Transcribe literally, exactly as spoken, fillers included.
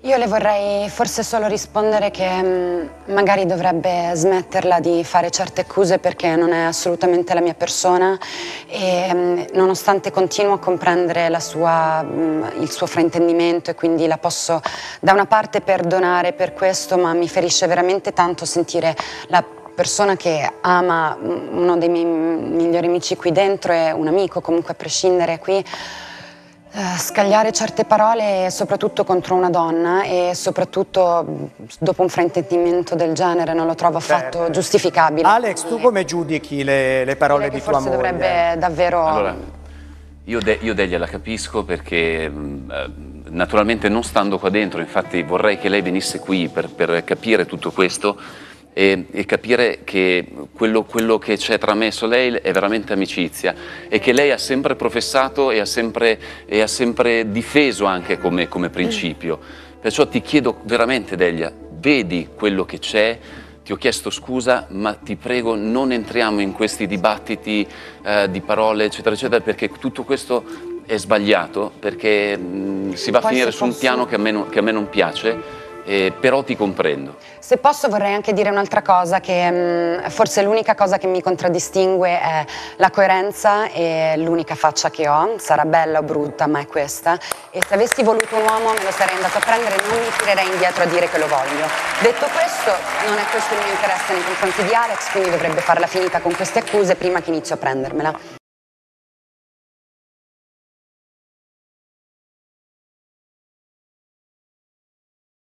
Io le vorrei forse solo rispondere che mh, magari dovrebbe smetterla di fare certe accuse perché non è assolutamente la mia persona e mh, nonostante continuo a comprendere la sua, mh, il suo fraintendimento e quindi la posso da una parte perdonare per questo, ma mi ferisce veramente tanto sentire la persona che ama uno dei miei migliori amici qui dentro e un amico comunque a prescindere qui. Uh, scagliare certe parole soprattutto contro una donna e soprattutto dopo un fraintendimento del genere non lo trovo affatto Beh, giustificabile. Alex, tu come giudichi le, le parole di tua moglie? Forse dovrebbe davvero... Allora, io, de io Delia la capisco perché mh, naturalmente non stando qua dentro, infatti vorrei che lei venisse qui per, per capire tutto questo e, e capire che quello, quello che c'è tra me e Soleil è veramente amicizia e che lei ha sempre professato e ha sempre, e ha sempre difeso anche come, come principio. Perciò ti chiedo veramente, Delia, vedi quello che c'è, ti ho chiesto scusa, ma ti prego non entriamo in questi dibattiti eh, di parole, eccetera, eccetera, perché tutto questo è sbagliato, perché mh, si va a finire su un piano che a me non, che a me non piace. Eh, però ti comprendo. Se posso vorrei anche dire un'altra cosa, che mh, forse l'unica cosa che mi contraddistingue è la coerenza e l'unica faccia che ho, sarà bella o brutta ma è questa, e se avessi voluto un uomo me lo sarei andato a prendere e non mi tirerei indietro a dire che lo voglio. Detto questo, non è questo il mio interesse nei confronti di Alex, quindi dovrebbe farla finita con queste accuse prima che inizio a prendermela.